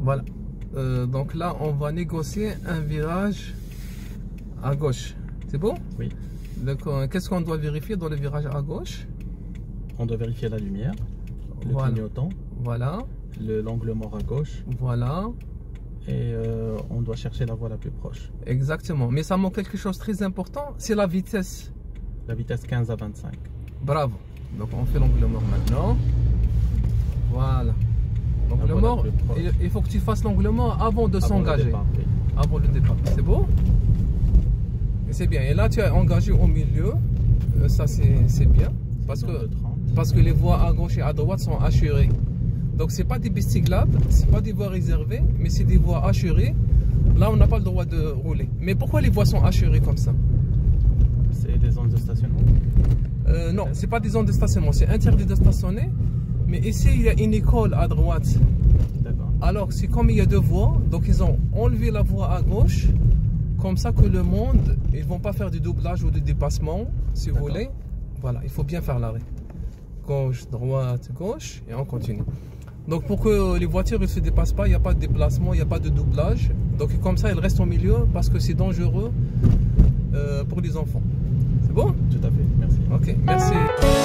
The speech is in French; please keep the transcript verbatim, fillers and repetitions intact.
Voilà. Euh, donc là, on va négocier un virage à gauche. C'est bon? Oui. Qu'est-ce qu'on doit vérifier dans le virage à gauche? On doit vérifier la lumière, le voilà. clignotant, voilà. l'angle mort à gauche. Voilà. Et euh, on doit chercher la voie la plus proche. Exactement. Mais ça manque quelque chose de très important, c'est la vitesse. La vitesse quinze à vingt-cinq. Bravo. Donc on fait l'angle mort maintenant. Voilà. L'angle mort, il, il faut que tu fasses l'angle mort avant de s'engager. Oui. Avant le départ. C'est beau? Et c'est bien. Et là tu es engagé au milieu. Ça c'est bien. Parce que, parce que les voies à gauche et à droite sont assurées. Donc c'est pas des pistes cyclables, c'est pas des voies réservées, mais c'est des voies assurées. Là on n'a pas le droit de rouler. Mais pourquoi les voies sont assurées comme ça? C'est des zones de stationnement. euh, Non, c'est pas des zones de stationnement, c'est interdit de stationner. Mais ici il y a une école à droite. D'accord. Alors c'est comme il y a deux voies, donc ils ont enlevé la voie à gauche, comme ça que le monde, ils vont pas faire du doublage ou du dépassement, si vous voulez. Voilà, il faut bien faire l'arrêt. Gauche, droite, gauche, et on continue. Donc pour que les voitures ne se dépassent pas, il n'y a pas de déplacement, il n'y a pas de doublage. Donc comme ça, elles restent au milieu parce que c'est dangereux euh, pour les enfants. C'est bon? Tout à fait, merci. Ok, merci.